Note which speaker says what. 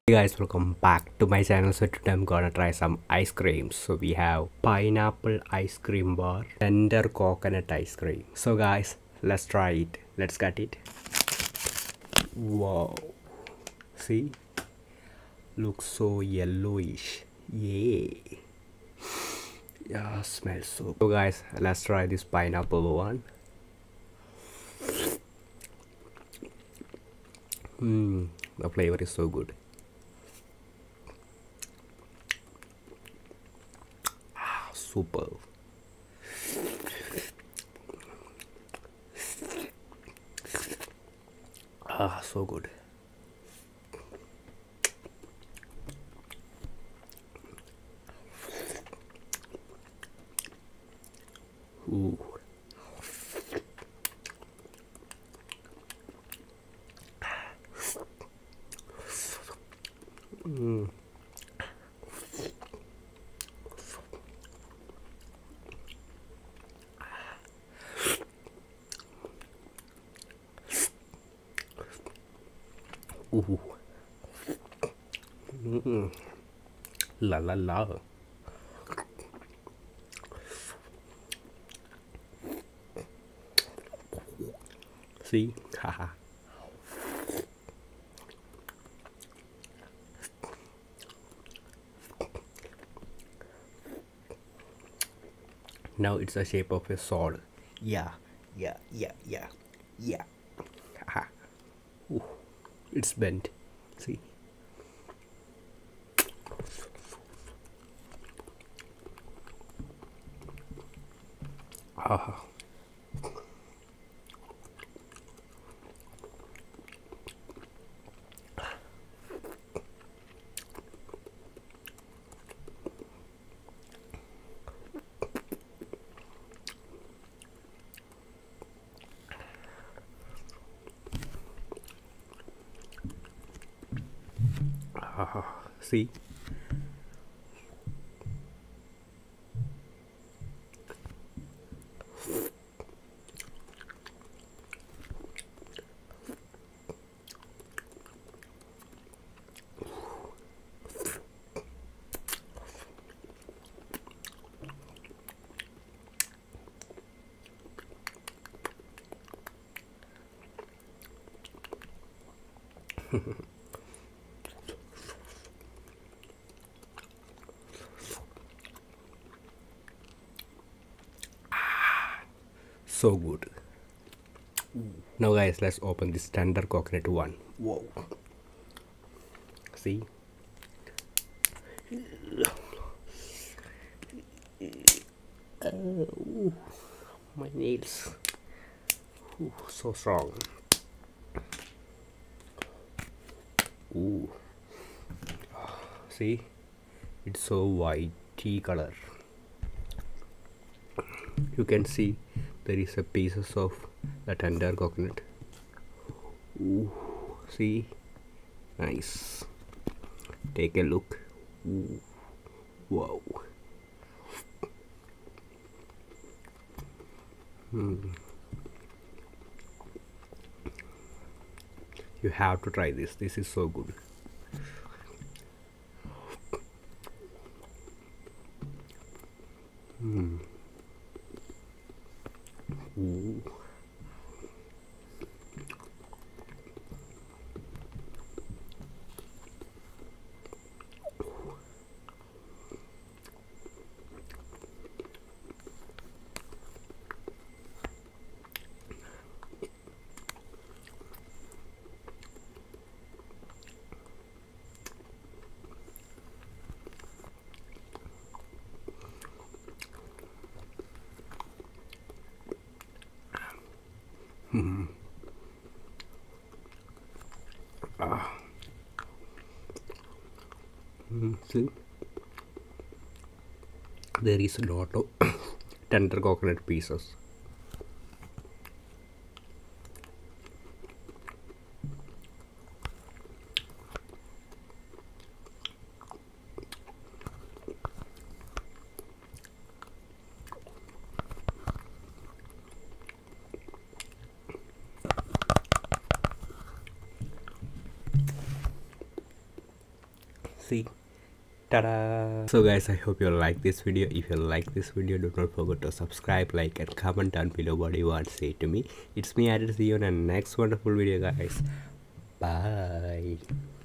Speaker 1: Hey guys, welcome back to my channel. So today I'm gonna try some ice creams. So we have pineapple ice cream bar, tender coconut ice cream. So guys, let's try it. Let's get it. Wow, see, looks so yellowish. Yeah, smells so guys, let's try this pineapple one. The flavor is so good. Super. So good. Ooh. Ooh. La la la. See? Haha. Now it's the shape of a sword. Yeah, yeah, yeah, yeah, yeah. Haha. Ooh. It's bent. See? Haha. See? So good. Now guys, let's open this tender coconut one. Whoa. See? Ooh, my nails. Ooh, so strong. Ooh. See? It's so whitey color. You can see there is a pieces of the tender coconut. Ooh, see? Nice. Take a look. Ooh. Wow. You have to try this. This is so good. Ooh. See? There is a lot of tender coconut pieces. See, ta-da! So guys, I hope you like this video. If you like this video, do not forget to subscribe, like and comment down below what you want to say to me. It's me, Adil. See you in the next wonderful video, guys. Bye.